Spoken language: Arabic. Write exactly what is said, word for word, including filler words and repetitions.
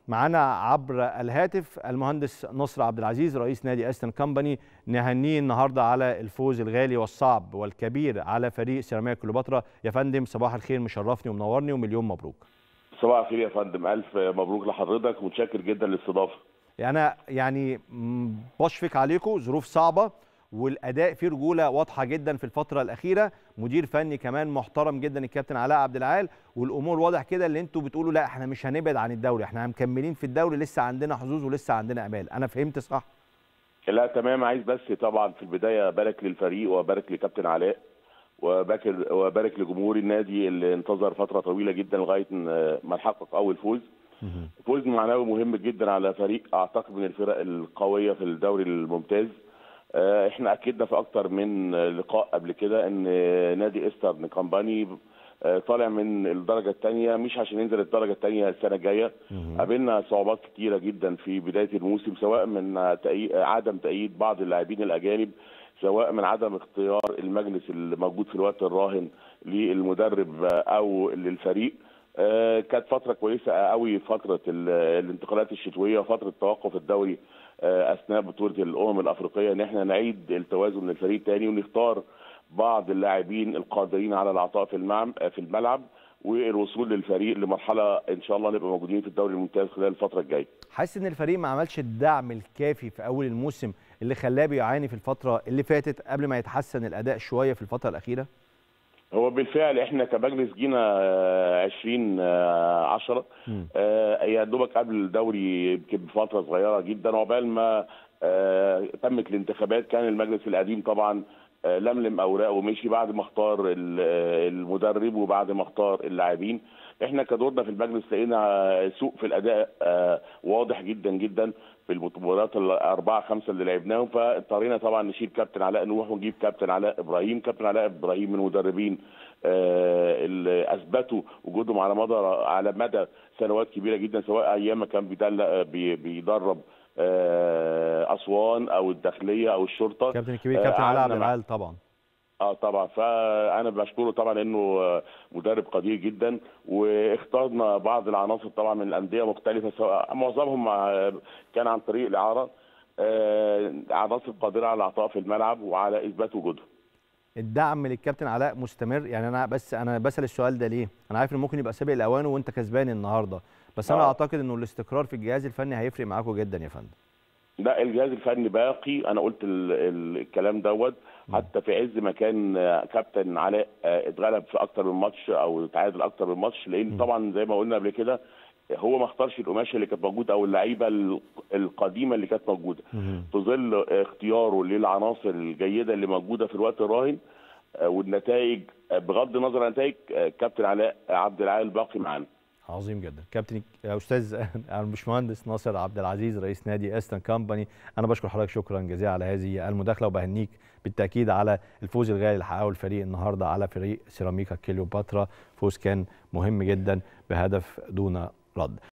معانا عبر الهاتف المهندس نصر عبد العزيز رئيس نادي استون كومباني. نهنيه النهارده على الفوز الغالي والصعب والكبير على فريق سيراميكا كليوباترا. يا فندم صباح الخير، مشرفني ومنورني ومليون مبروك. صباح الخير يا فندم، الف مبروك لحضرتك ومتشكر جدا للاستضافه. انا يعني بشفق عليكم، ظروف صعبه والاداء فيه رجوله واضحه جدا في الفتره الاخيره، مدير فني كمان محترم جدا الكابتن علاء عبد العال، والامور واضح كده اللي انتوا بتقولوا لا احنا مش هنبعد عن الدوري، احنا مكملين في الدوري، لسه عندنا حظوظ ولسه عندنا امال. انا فهمت صح؟ لا تمام. عايز بس طبعا في البدايه ابارك للفريق وابارك لكابتن علاء وبارك وبارك لجمهور النادي اللي انتظر فتره طويله جدا لغايه ما نحقق اول فوز. فوز معنوي مهم جدا على فريق اعتقد من الفرق القويه في الدوري الممتاز. احنا اكدنا في اكتر من لقاء قبل كده ان نادي استون كومباني طالع من الدرجه الثانيه مش عشان ينزل الدرجه الثانيه السنه الجايه. قابلنا صعوبات كتيره جدا في بدايه الموسم، سواء من عدم تأييد بعض اللاعبين الاجانب، سواء من عدم اختيار المجلس اللي موجود في الوقت الراهن للمدرب او للفريق. كانت فتره كويسه قوي فتره الانتقالات الشتويه وفتره توقف الدوري اثناء بطوله الامم الافريقيه، ان احنا نعيد التوازن للفريق تاني ونختار بعض اللاعبين القادرين على العطاء في في الملعب والوصول للفريق لمرحله ان شاء الله نبقى موجودين في الدوري الممتاز خلال الفتره الجايه. حاسس ان الفريق ما عملش الدعم الكافي في اول الموسم اللي خلاه بيعاني في الفتره اللي فاتت قبل ما يتحسن الاداء شويه في الفتره الاخيره؟ هو بالفعل احنا كمجلس جينا عشرين عشرة يا دوبك قبل الدوري بفتره صغيره جدا، وعقبال ما تمت الانتخابات كان المجلس القديم طبعا لملم اوراقه ومشي بعد ما اختار المدرب وبعد ما اختار اللاعبين. احنا كدورنا في المجلس لقينا سوء في الاداء واضح جدا جدا في المباريات الاربعه خمسه اللي لعبناهم، فاضطرينا طبعا نشيل كابتن علاء نوح ونجيب كابتن علاء ابراهيم. كابتن علاء ابراهيم من المدربين اللي اثبتوا وجودهم على مدى على مدى سنوات كبيره جدا، سواء ايام ما كان بيدرب اسوان او الداخليه او الشرطه. كابتن الكبير كابتن علاء عبد العال طبعا. اه طبعا، فانا بشكره طبعا انه مدرب قدير جدا، واخترنا بعض العناصر طبعا من الانديه مختلفه، سواء معظمهم كان عن طريق الاعاره، عناصر قادره على العطاء في الملعب وعلى اثبات وجودهم. الدعم للكابتن علاء مستمر؟ يعني انا بس انا بسال السؤال ده ليه؟ انا عارف انه ممكن يبقى سابق الاوان وانت كسبان النهارده، بس انا آه. اعتقد انه الاستقرار في الجهاز الفني هيفرق معاكم جدا يا فندم. لا، الجهاز الفني باقي، انا قلت ال ال الكلام دوت حتى في عز ما كان كابتن علاء اتغلب في اكتر من ماتش او تعادل اكتر من ماتش، لان طبعا زي ما قلنا قبل كده هو ما اختارش القماشه اللي كانت موجوده او اللعيبه القديمه اللي كانت موجوده، في ظل اختياره للعناصر الجيده اللي موجوده في الوقت الراهن والنتائج بغض النظر عن النتائج كابتن علاء عبد العال باقي معانا. عظيم جدا. كابتن يا استاذ الباشمهندس ناصر عبد العزيز رئيس نادي استون كومباني، انا بشكر حضرتك شكرا جزيلا على هذه المداخله، وبهنيك بالتاكيد على الفوز الغالي اللي حققه الفريق النهارده على فريق سيراميكا كليوباترا. فوز كان مهم جدا بهدف دون رد.